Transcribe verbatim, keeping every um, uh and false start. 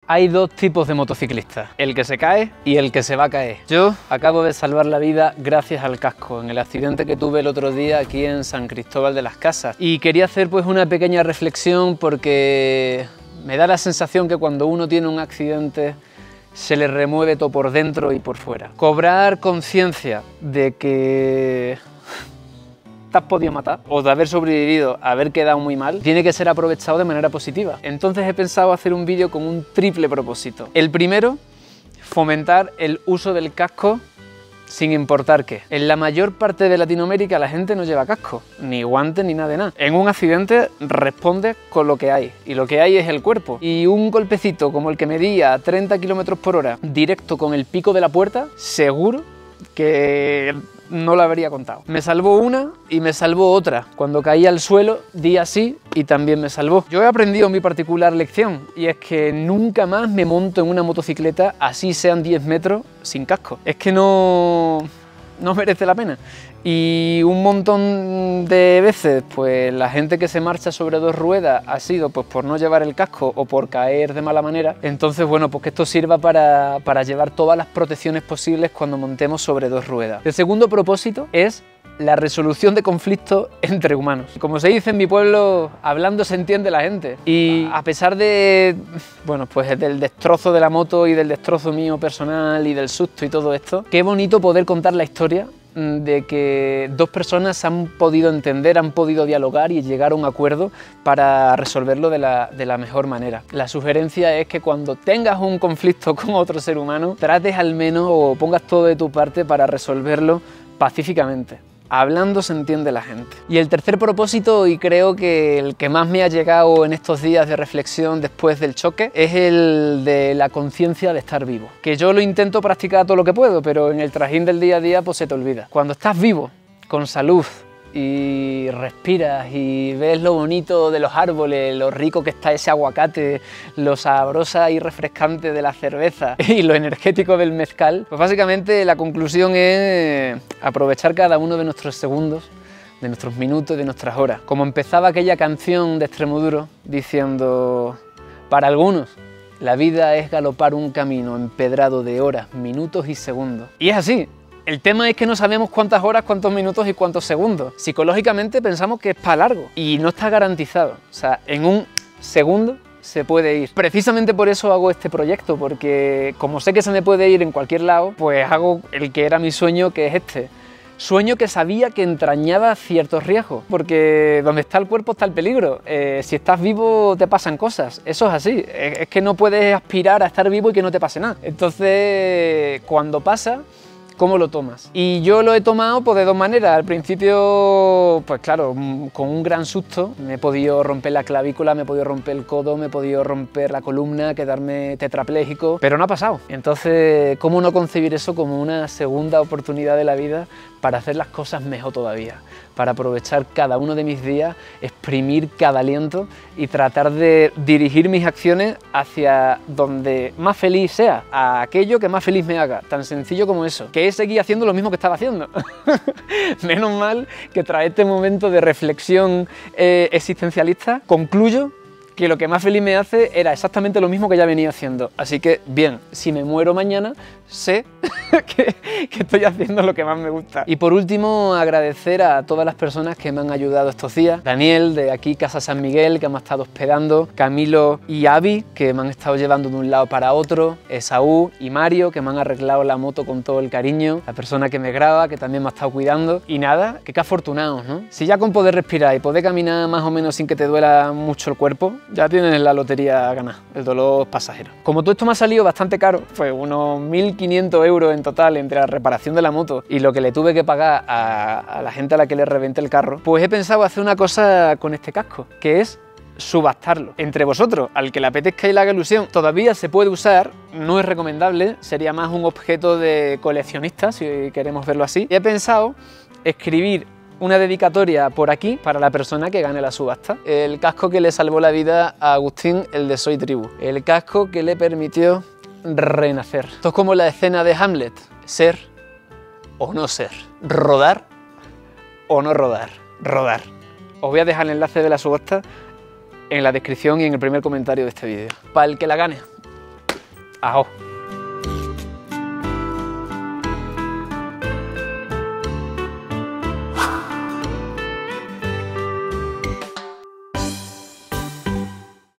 Hay dos tipos de motociclistas, el que se cae y el que se va a caer. Yo acabo de salvar la vida gracias al casco, en el accidente que tuve el otro día aquí en San Cristóbal de las Casas. Y quería hacer pues una pequeña reflexión porque me da la sensación que cuando uno tiene un accidente se le remueve todo por dentro y por fuera. Cobrar conciencia de que te has podido matar o de haber sobrevivido a haber quedado muy mal, tiene que ser aprovechado de manera positiva. Entonces he pensado hacer un vídeo con un triple propósito. El primero, fomentar el uso del casco sin importar qué. En la mayor parte de Latinoamérica la gente no lleva casco, ni guantes ni nada de nada. En un accidente responde con lo que hay, y lo que hay es el cuerpo. Y un golpecito como el que me di a treinta kilómetros por hora, directo con el pico de la puerta, seguro que no lo habría contado. Me salvó una y me salvó otra. Cuando caí al suelo, di así y también me salvó. Yo he aprendido mi particular lección y es que nunca más me monto en una motocicleta, así sean diez metros, sin casco. Es que no, no merece la pena. Y un montón de veces, pues la gente que se marcha sobre dos ruedas ha sido pues por no llevar el casco o por caer de mala manera. Entonces, bueno, pues que esto sirva para, para llevar todas las protecciones posibles cuando montemos sobre dos ruedas. El segundo propósito es la resolución de conflictos entre humanos. Como se dice en mi pueblo, hablando se entiende la gente. Y a pesar de, bueno, pues del destrozo de la moto y del destrozo mío personal y del susto y todo esto, qué bonito poder contar la historia de que dos personas han podido entender, han podido dialogar y llegar a un acuerdo para resolverlo de la, de la mejor manera. La sugerencia es que cuando tengas un conflicto con otro ser humano, trates al menos o pongas todo de tu parte para resolverlo pacíficamente. Hablando se entiende la gente. Y el tercer propósito, y creo que el que más me ha llegado en estos días de reflexión después del choque, es el de la conciencia de estar vivo. Que yo lo intento practicar todo lo que puedo, pero en el trajín del día a día pues se te olvida. Cuando estás vivo, con salud, y respiras y ves lo bonito de los árboles, lo rico que está ese aguacate, lo sabrosa y refrescante de la cerveza y lo energético del mezcal, pues básicamente la conclusión es aprovechar cada uno de nuestros segundos, de nuestros minutos, de nuestras horas. Como empezaba aquella canción de Extremoduro diciendo: para algunos la vida es galopar un camino empedrado de horas, minutos y segundos. Y es así. El tema es que no sabemos cuántas horas, cuántos minutos y cuántos segundos. Psicológicamente pensamos que es para largo y no está garantizado. O sea, en un segundo se puede ir. Precisamente por eso hago este proyecto, porque como sé que se me puede ir en cualquier lado, pues hago el que era mi sueño, que es este. Sueño que sabía que entrañaba ciertos riesgos, porque donde está el cuerpo está el peligro. Eh, si estás vivo te pasan cosas, eso es así. Es, es que no puedes aspirar a estar vivo y que no te pase nada. Entonces, cuando pasa, ¿cómo lo tomas? Y yo lo he tomado pues de dos maneras. Al principio, pues claro, con un gran susto. Me he podido romper la clavícula, me he podido romper el codo, me he podido romper la columna, quedarme tetrapléjico, pero no ha pasado. Entonces, ¿cómo no concebir eso como una segunda oportunidad de la vida para hacer las cosas mejor todavía? Para aprovechar cada uno de mis días, exprimir cada aliento y tratar de dirigir mis acciones hacia donde más feliz sea, a aquello que más feliz me haga, tan sencillo como eso, que es seguir haciendo lo mismo que estaba haciendo. Menos mal que tras este momento de reflexión eh, existencialista, concluyo que lo que más feliz me hace era exactamente lo mismo que ya venía haciendo. Así que, bien, si me muero mañana, sé que, que estoy haciendo lo que más me gusta. Y por último, agradecer a todas las personas que me han ayudado estos días. Daniel, de aquí Casa San Miguel, que me ha estado hospedando. Camilo y Avi, que me han estado llevando de un lado para otro. Esaú y Mario, que me han arreglado la moto con todo el cariño. La persona que me graba, que también me ha estado cuidando. Y nada, que qué afortunados, ¿no? Si ya con poder respirar y poder caminar más o menos sin que te duela mucho el cuerpo, ya tienes la lotería ganada, el dolor pasajero. Como todo esto me ha salido bastante caro, fue unos mil quinientos euros en total entre la reparación de la moto y lo que le tuve que pagar a, a la gente a la que le reventé el carro, pues he pensado hacer una cosa con este casco, que es subastarlo entre vosotros, al que le apetezca y le haga ilusión. Todavía se puede usar, no es recomendable, sería más un objeto de coleccionista, si queremos verlo así. Y he pensado escribir una dedicatoria por aquí para la persona que gane la subasta. El casco que le salvó la vida a Agustín, el de Soy Tribu. El casco que le permitió renacer. Esto es como la escena de Hamlet. Ser o no ser. Rodar o no rodar. Rodar. Os voy a dejar el enlace de la subasta en la descripción y en el primer comentario de este vídeo. Para el que la gane. Ajo.